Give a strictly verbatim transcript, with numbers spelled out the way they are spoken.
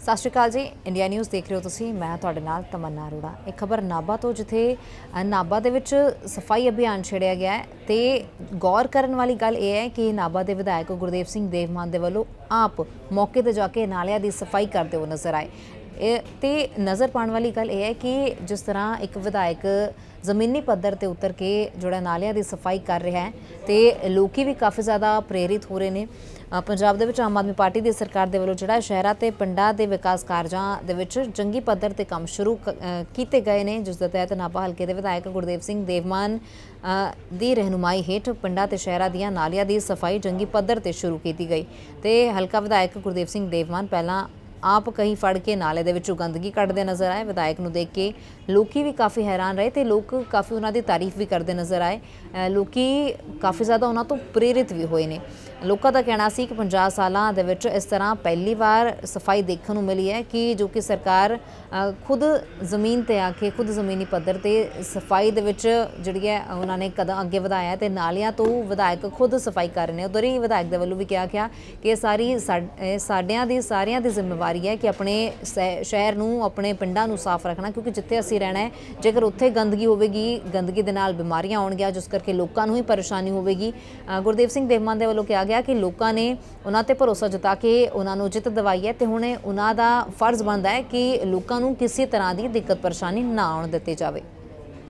सत श्री अकाल जी। India news देख रहे हो तुसीं, मैं तुहाडे नाल तमन्ना अरोड़ा। एक खबर नाभा तो, जिथे नाभा दे विच सफाई अभियान छेड़िया गया है ते गौर करन वाली गल यह है कि नाभा दे विधायक गुरदेव सिंह देवमान दे वल्लों आप मौके ते जाके नालियां दी सफाई करते हुए नज़र आए। ते नज़र पाने वाली गल यह है कि जिस तरह एक विधायक ज़मीनी पद्धर ते उतर के जोड़ा नालियां दी सफाई कर रहा है तो लोग भी काफ़ी ज़्यादा प्रेरित हो रहे हैं। पंजाब दे विच आम आदमी पार्टी की सरकार दे वल्लों जिहड़ा शहरां ते पिंडां दे विकास कारजां दे विच जंगी पद्धर ते काम शुरू कीते गए ने, जिस दे तहत नाभा हल्के दे विधायक गुरदेव सिंह देवमान दी रहनुमाई हेठ पिंडां ते शहरां दीआं नालियां दी सफाई जंगी पद्धर ते शुरू की गई। तो हल्का विधायक गुरदेव सिंह देवमान पहलां आप कहीं फड़ के नाले दे विचों गंदगी कढ़दे नज़र आए। विधायक नूं देख के लोग भी काफ़ी हैरान रहे तो लोग काफ़ी उन्हां दी तारीफ भी करते नज़र आए। लोग काफ़ी ज़्यादा उन्हां तो प्रेरित भी होए ने। लोगों का कहना सी कि पंजाह सालां दे विच इस तरह पहली बार सफाई देखने को मिली है कि जो कि सरकार खुद जमीन ते आके खुद ज़मीनी पद्धर ते सफाई दे विच जिहड़ी है उन्होंने कदम अगे वधाया ते नालियां तो विधायक खुद सफाई कर रहे हैं। उधर ही विधायक दे वल्लों भी कहा गया कि सारी साडियां दी सारियां दी जिम्मेवारी है कि अपने शहर नूं अपने पिंडां नूं साफ रखना, क्योंकि जिथे असीं रहना है जेकर उत्थे गंदगी होवेगी गंदगी दे नाल बीमारियां आउणगीआं, जिस करके लोकां नूं ही परेशानी होवेगी। गुरदेव सिंह देवमान दे वल्लों कहा गया कि लोगों ने उन्हां ते भरोसा जता के उन्हां नूं जित दवाई है तो हुण उन्हां दा फर्ज बनता है कि लोगों नूं किसी तरह की दिक्कत परेशानी ना आउण दित्ती जावे।